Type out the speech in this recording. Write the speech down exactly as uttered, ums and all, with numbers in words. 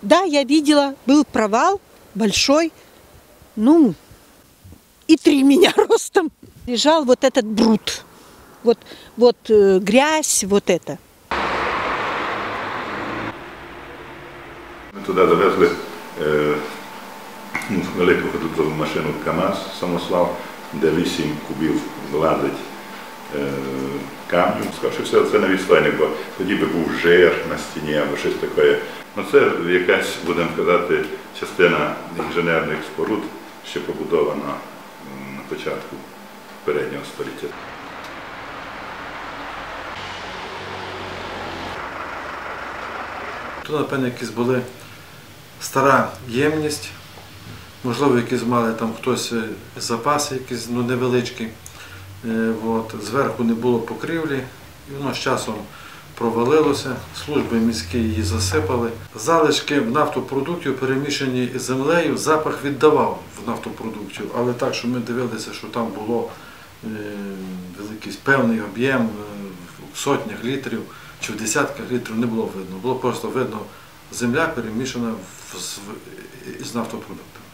Да, я видела, был провал большой, ну, и три меня ростом. Лежал вот этот бруд, вот, вот э, грязь, вот это. Ми туди довезли е, велику ходову машину КАМАЗ «Самослав», де вісім кубів владить е, камню. Скажу, що все це не відстойник, бо тоді би був жир на стіні або щось таке. Ну, це якась, будемо казати, частина інженерних споруд, що побудована на початку переднього століття. Тут, напевно, якісь були стара ємність, можливо, якісь мали там хтось запаси якісь, ну, невеличкі. От. Зверху не було покрівлі, і воно з часом провалилося, служби міські її засипали. Залишки нафтопродуктів, перемішані із землею, запах віддавав в нафтопродуктів, але так, що ми дивилися, що там було е, якийсь певний об'єм в сотнях літрів чи в десятках літрів, не було видно. Було просто видно земля перемішана з нафтопродуктами.